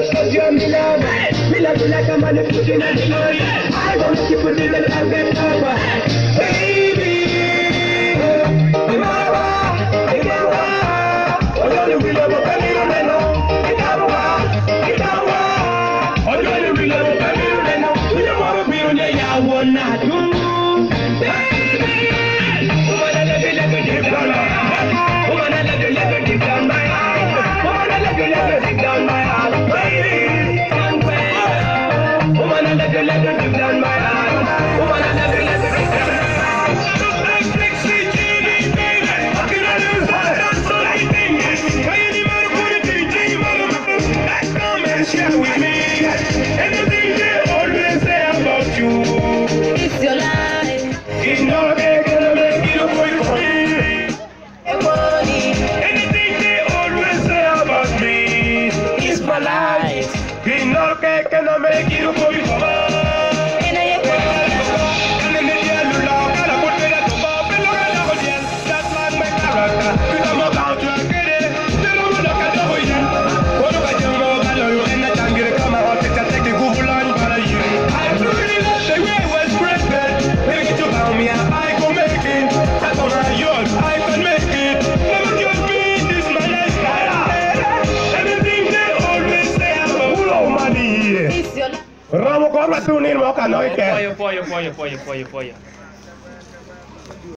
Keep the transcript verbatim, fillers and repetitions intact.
cause you're me love. Me love you like a man who put in a glory. I wanna keep it in the love get over. Baby, Imawa, Imawa, Oyoni we love a little meno. Imawa, Imawa, Oyoni we love a little meno. We don't wanna be on the ya wanna do. Baby, woman I love you like a deep down my heart. Woman I love you like a deep down my heart. Woman I love you like a deep down my heart. Baby, woman I love you like a deep down my heart. Woman I love you like a deep down my heart. Like Flexy, baby, how can I lose? That's all I think. Can you never put it in G? Like come and share with me. Everything they always say about you. It's your life. It's not gonna make it for you. Anything they always say about me is my life. It's not gonna make it for you. Ramo ko matunin mo kanoy ke. Poyo poyo poyo poyo poyo poyo.